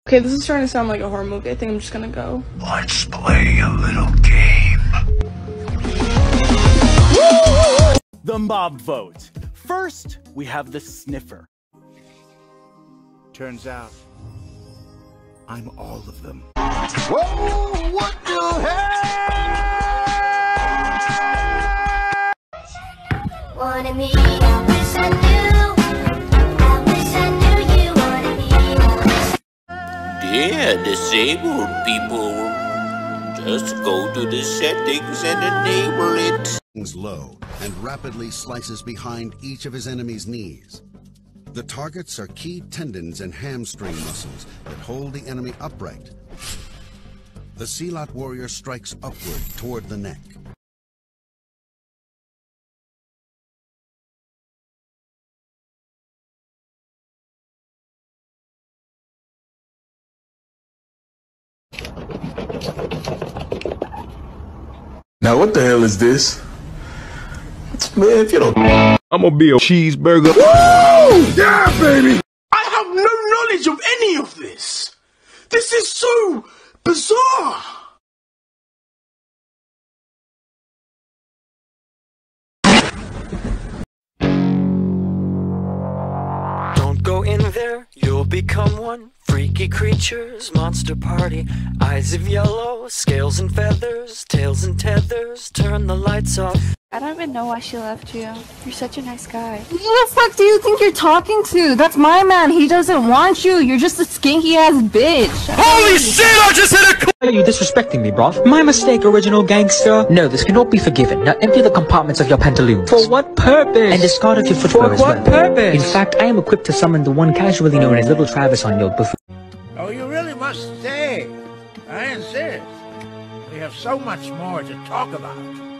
Okay, this is starting to sound like a horror movie. I think I'm just gonna go. Let's play a little game. The mob vote. First, we have the sniffer. Turns out, I'm all of them. Whoa, what the hell? Wanted me, I wish I knew you wanted me. Yeah, disabled people just go to the settings and enable it. Low and rapidly slices behind each of his enemy's knees. The targets are key tendons and hamstring muscles that hold the enemy upright. The Sealot warrior strikes upward toward the neck. Now what the hell is this? Man, if you don't, I'm gonna be a cheeseburger. Woo! Yeah, baby! I have no knowledge of any of this. This is so bizarre. Don't go in there, you'll become one. Freaky creatures, monster party. Eyes of yellow, scales and feathers, tails and tethers. Turn the lights off. I don't even know why she left you. You're such a nice guy. Who the fuck do you think you're talking to? That's my man. He doesn't want you. You're just a skinky ass bitch. Holy shit, I just hit a Are you disrespecting me, bruv? My mistake, original gangster. No, this cannot be forgiven. Now empty the compartments of your pantaloons. For what purpose? And discard of your footwear as well. For what purpose? In fact, I am equipped to summon the one casually known as Little Travis on your buffoon. Oh, you really must stay. I insist. We have so much more to talk about.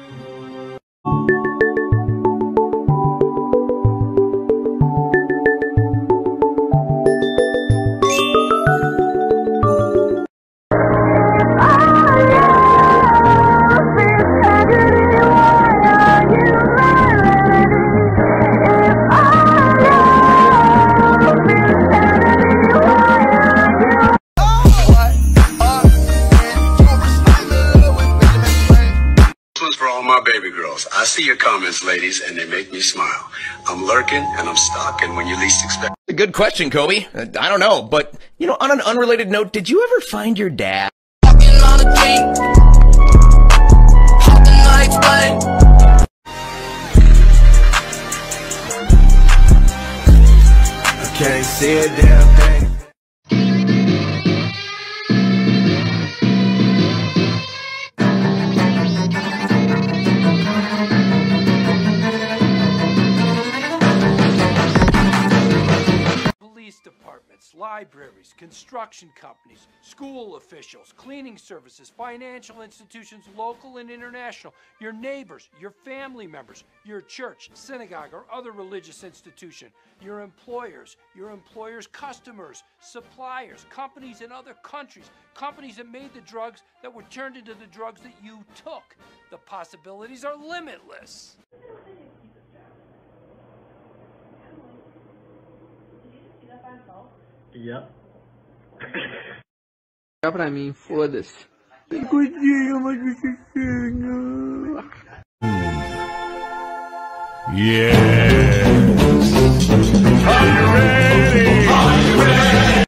Baby girls, I see your comments, ladies, and they make me smile. I'm lurking and I'm stalking when you least expect. Good question, Kobe. I don't know, but, you know, on an unrelated note, did you ever find your dad? I can't see a damn thing. Departments, libraries, construction companies, school officials, cleaning services, financial institutions, local and international, your neighbors, your family members, your church, synagogue, or other religious institution, your employers' customers, suppliers, companies in other countries, companies that made the drugs that were turned into the drugs that you took. The possibilities are limitless. Yep. Pra mim, foda-se. Yeah. Are you ready? Are you ready?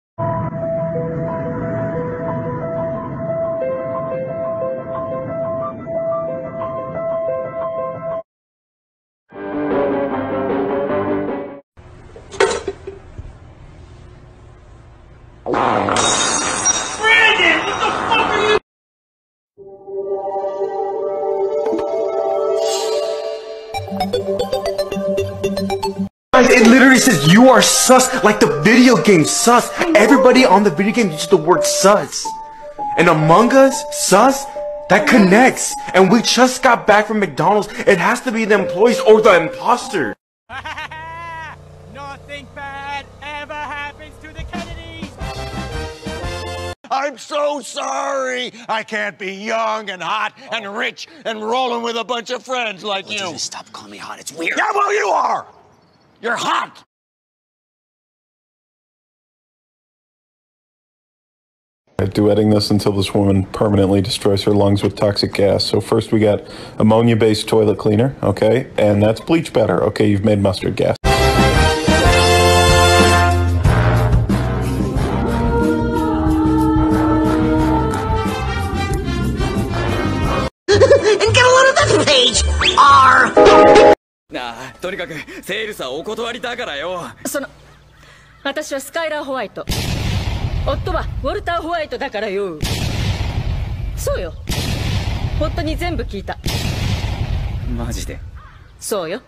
It literally says you are sus, like the video game sus. Everybody on the video game uses the word sus. And Among Us, sus, that connects. And we just got back from McDonald's. It has to be the employees or the imposter. Nothing bad ever happens to the Kennedys. I'm so sorry. I can't be young and hot and rich and rolling with a bunch of friends like you. Just stop calling me hot. It's weird. Yeah, well, you are. You're hot. Duetting this until this woman permanently destroys her lungs with toxic gas. So first we got ammonia-based toilet cleaner, okay? And that's bleach batter. Okay, you've made mustard gas. And get a load of this page! R! なあ、とにかくセールスはお断りだからよ。 私はスカイラー・ホワイト。夫はウォルター・ホワイトだからよ。そうよ。夫に全部聞いた。 マジで。 そうよ。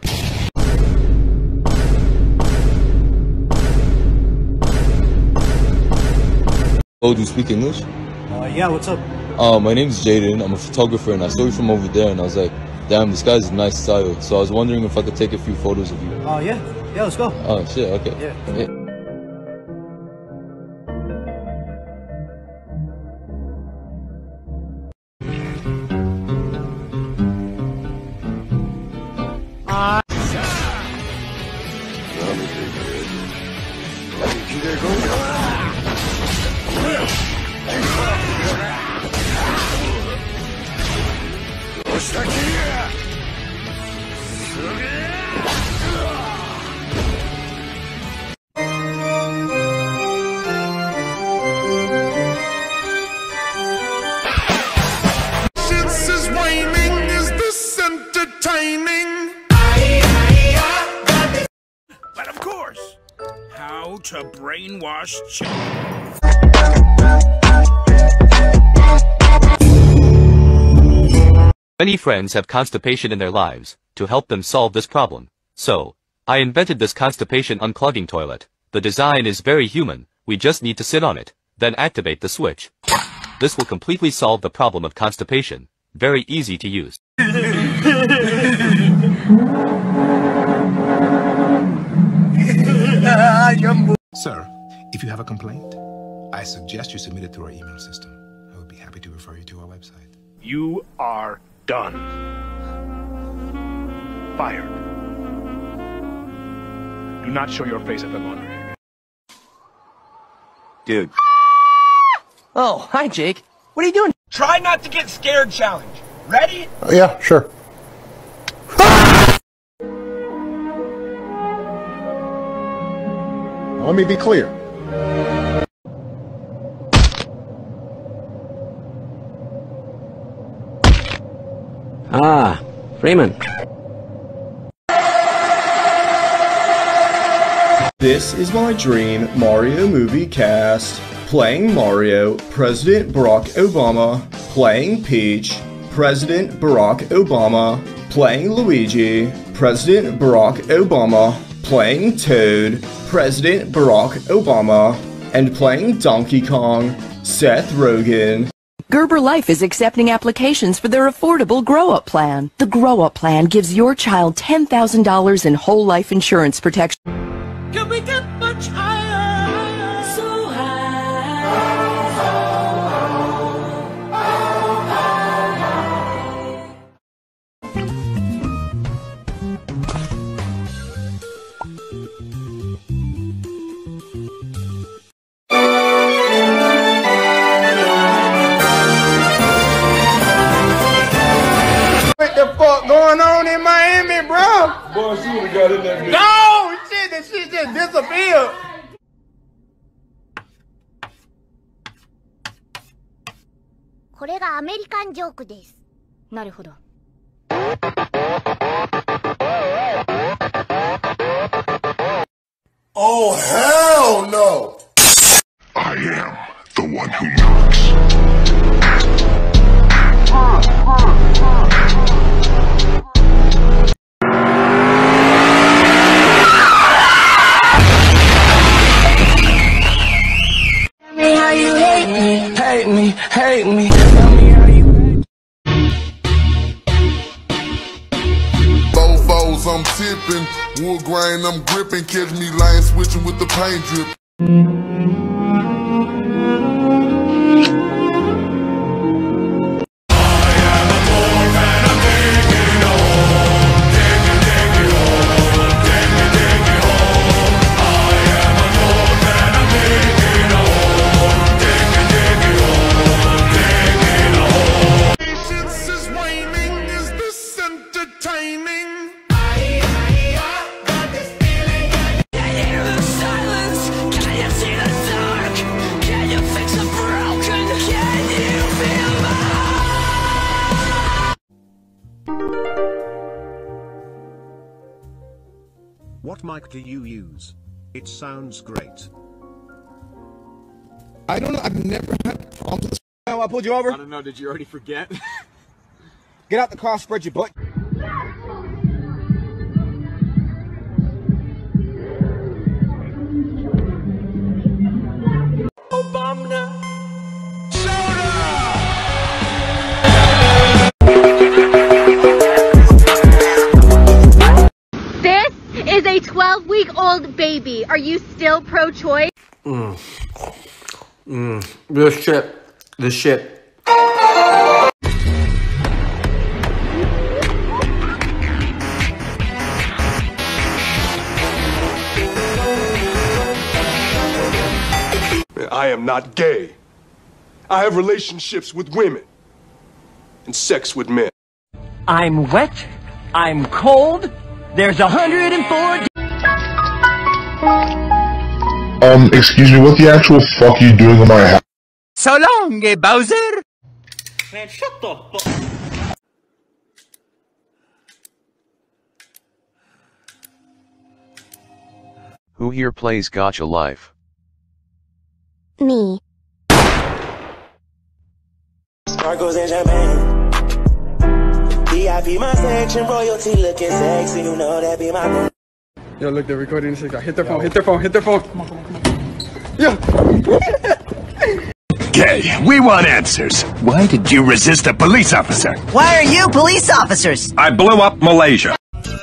Oh, do you speak English? Yeah, what's up? My name's Jaden. I'm a photographer, and I saw you from over there, and I was like, damn, this guy's a nice style. So I was wondering if I could take a few photos of you. Oh, yeah. Yeah, let's go. Oh, shit, okay. Yeah. Since is waning, is this entertaining? But of course, how to brainwash children. Many friends have constipation in their lives. To help them solve this problem, so I invented this constipation unclogging toilet. The design is very human. We just need to sit on it, then activate the switch. This will completely solve the problem of constipation. Very easy to use. Sir, if you have a complaint, I suggest you submit it through our email system. I would be happy to refer you to our website. You are done. Fired. Do not show your face at the laundry again. Dude. Oh, hi, Jake. What are you doing? Try not to get scared challenge. Ready? Yeah, sure. Let me be clear. Ah, Freeman. This is my dream Mario movie cast. Playing Mario, President Barack Obama. Playing Peach, President Barack Obama. Playing Luigi, President Barack Obama. Playing Toad, President Barack Obama. And playing Donkey Kong, Seth Rogen. Gerber Life is accepting applications for their affordable Grow-Up Plan. The Grow-Up Plan gives your child $10,000 in whole life insurance protection. Can we get much higher? So What the fuck going on in Miami, bro? Boy, she would've got in that bitch. No, shit, that shit just disappeared. Oh, hell no! I am the one who knocks. Tell me how you hate me. Hate me, hate me. Tell me how you hate me. Bofos, I'm tipping. Wood grain, I'm gripping. Catch me lane switching with the paint drip. What mic do you use? It sounds great. I don't know. I've never had problems with this. Oh, I pulled you over? I don't know. Did you already forget? Get out the car, spread your butt. Obama. This is a 12-week-old baby. Are you still pro-choice? This shit. I am not gay. I have relationships with women and sex with men. I'm wet. I'm cold. There's 104. Excuse me, what the actual fuck are you doing in my house? So long, Bowser. Man, shut the fuck. Who here plays Gacha Life? Me. Sparkles and champagne. VIP my section, royalty looking sexy. You know that be my. Yo, look, they're recording this. Hit their phone, hit their phone, hit their phone. Come on, come on, come on. Yo! Okay, we want answers. Why did you resist a police officer? Why are you police officers? I blew up Malaysia.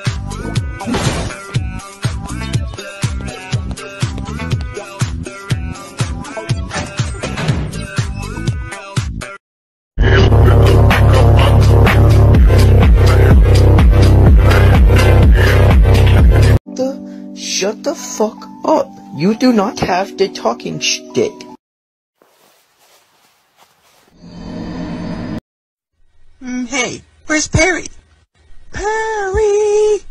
Shut the fuck up. You do not have the talking shtick. Hey, where's Perry? Perry!